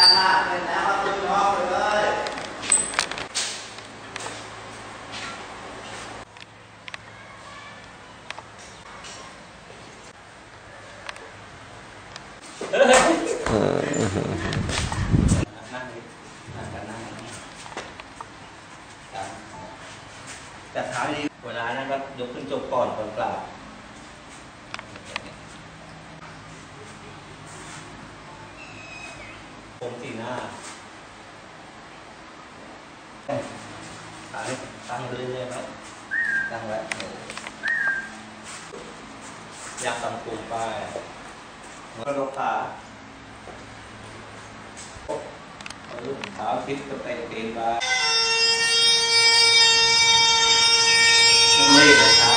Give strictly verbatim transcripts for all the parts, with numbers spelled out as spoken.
หน้าเป็นแล้วก็ขึ้นห้องไปเลยนั่งนั่งกันนั่งจัดเท้าดีเวลานั้นก็ยกขึ้นจบก่อนก่อนกราบผมสีหน้าตั้งตั้งเรื่อยๆครับตั้งไว้อยากตั้งปุ่มไปกระโดดขาเท้าทิศก็เตะตีนไปไม่เลยครับ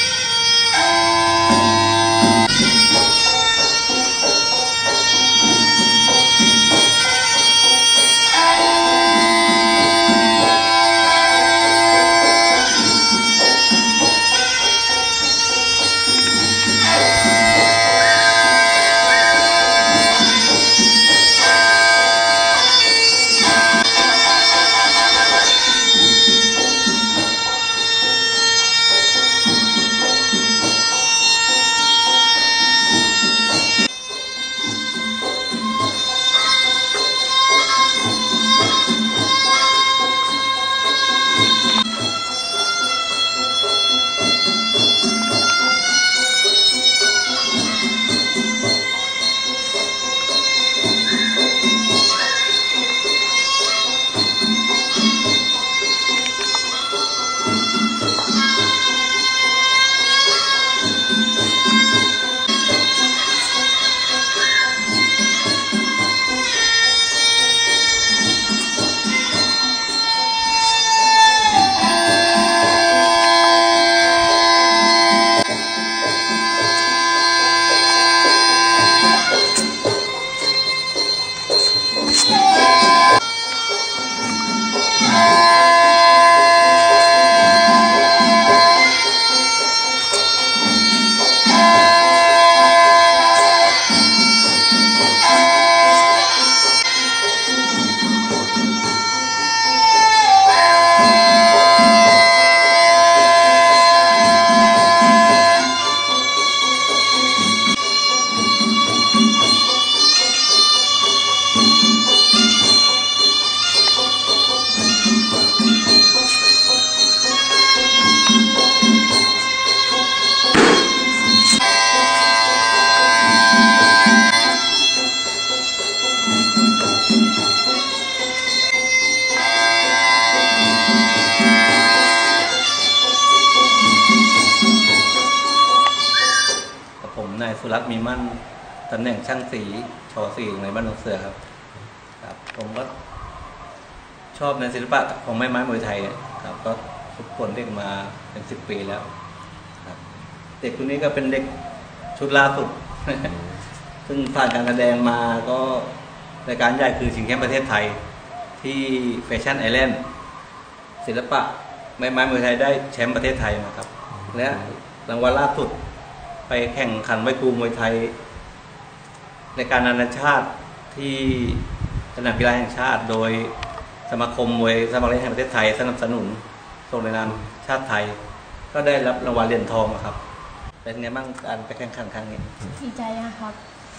นายสุรัตน์มีมั่นตำแหน่งช่างสีชอสีในบ้านหนองเสือครับครับผมก็ชอบในศิลปะของไม้ไม้มวยไทยครับก็ฝึกฝนเด็กมาเป็นสิบปีแล้วครับเด็กคนนี้ก็เป็นเด็กชุดล่าสุด ซึ่งผ่านการแสดงมาก็รายการใหญ่คือชิงแชมป์ประเทศไทยที่แฟชั่นไอแลนด์ศิลปะไม้ไม้มวยไทยได้แชมป์ประเทศไทยมาครับและรางวัลล่าสุดไปแข่งขันไว้ครูมวยไทยในการนานาชาติที่สนามกีฬาแห่งชาติโดยสมาคมมวยสมัครเล่นแห่งประเทศไทยสนับสนุนส่งในนามชาติไทยก็ได้รับรางวัลเหรียญทองครับเป็นไงบ้างการไปแข่งขันครั้งนี้ดีใจนะครับ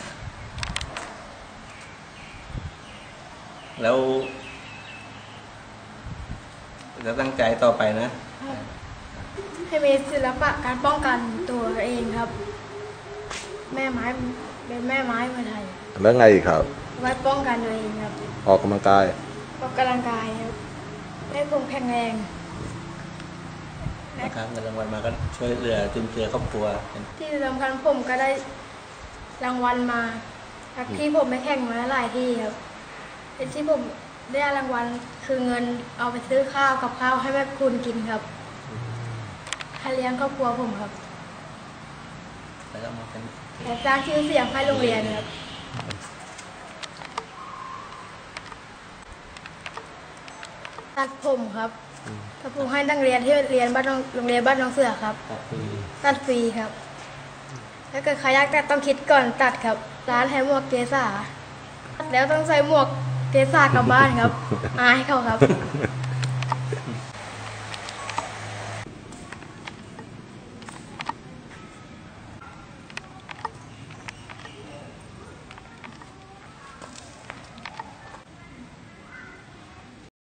แล้วจะตั้งใจต่อไปนะให้มีศิลปะการป้องกันตัวเองครับแม่ไม้เป็นแม่ไม้มวยไทยแล้วไงอีกครับไว้ป้องกันตัวเองครับออกกำลังกายออกกำลังกายครับให้ผมแข็งแรงนะครับเงินรางวัลมาก็ช่วยเหลือจุนเจือครอบครัวที่สำคัญผมก็ได้รางวัลมาจากที่ผมไปแข่งมาหลายที่ครับที่ผมได้รางวัลคือเงินเอาไปซื้อข้าวกับข้าวให้แม่คุณกินครับให้เลี้ยงครอบครัวผมครับแล้วก็มาเป็นและสร้างชื่อเสียงให้โรงเรียนครับตัดผมครับตัดผมให้นักเรียนที่เรียนบ้านโรงเรียนบ้านน้องเสือครับตัดฟรีครับถ้าเกิดใครอยากตัดต้องคิดก่อนตัดครับร้านแฮมหมวกเกษาแล้วต้องใส่หมวกเกษากลับบ้านครับ อายเขาครับ